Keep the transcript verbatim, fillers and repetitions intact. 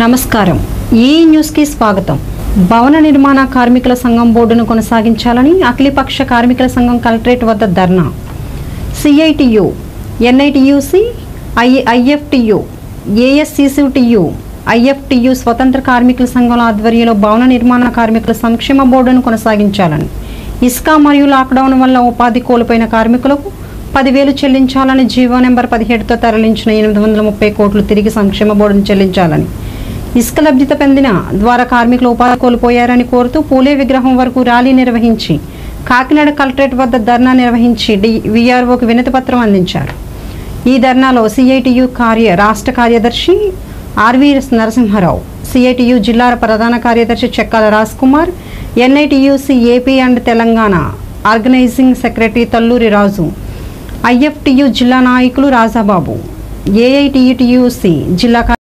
నమస్కారం ఈ న్యూస్ కి స్వాగతం। భవన నిర్మాణ కార్మికుల సంఘం బోర్డును కొనసాగించాలని అఖిలపక్ష కార్మికుల సంఘం కలెక్టరేట్ వద్ద dharna. CITU, NITUC, IFTU, ASCCTU, IFTU స్వతంత్ర కార్మికుల సంఘాల ఆధ్వర్యంలో భవన నిర్మాణ కార్మికుల సంక్షేమ బోర్డును కొనసాగించాలని, ఇసుక మరియు లాక్డౌన్ వల్ల ఉపాధి కోల్పోయిన కార్మికులకు పదివేలు చెల్లించాలని, జీవో నెంబర్ పదిహేడుతో తరలించిన ఎనిమిది వందల ముప్పై కోట్లు తిరిగి సంక్షేమ బోర్డును చెల్లించాలని, ఇసుక లబ్ధిత పొందిన ద్వారా కార్మికులు ఉపాధి కోల్పోయారని కోరుతూ పూలే విగ్రహం వరకు ర్యాలీ నిర్వహించి కాకినాడ కలెక్టరేట్ వద్ద ధర్నా నిర్వహించి విఆర్ఓకి వినతి పత్రం అందించారు। ఈ ధర్నాలో సిఐటియు కార్య రాష్ట్ర కార్యదర్శి ఆర్వి నరసింహారావు, సిఐటియు జిల్లా ప్రధాన కార్యదర్శి Chekkala Raj Kumar, NITUC AP and Telangana organising secretary Talluri Raju, IFTU జిల్లా నాయకులు రాజాబాబు, ఏఐటియుసి జిల్లా